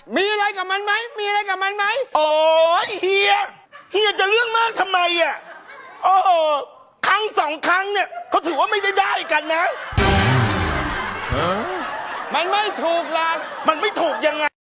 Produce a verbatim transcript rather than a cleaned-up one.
มีอะไรกับมันไหมมีอะไรกับมันไหมโอ้ยเฮียเฮียจะเรื่องมากทำไมอ่ะโอ้ครั้งสองครั้งเนี่ยเขาถือว่าไม่ได้ได้กันนะมันไม่ถูกหลักมันไม่ถูกยังไง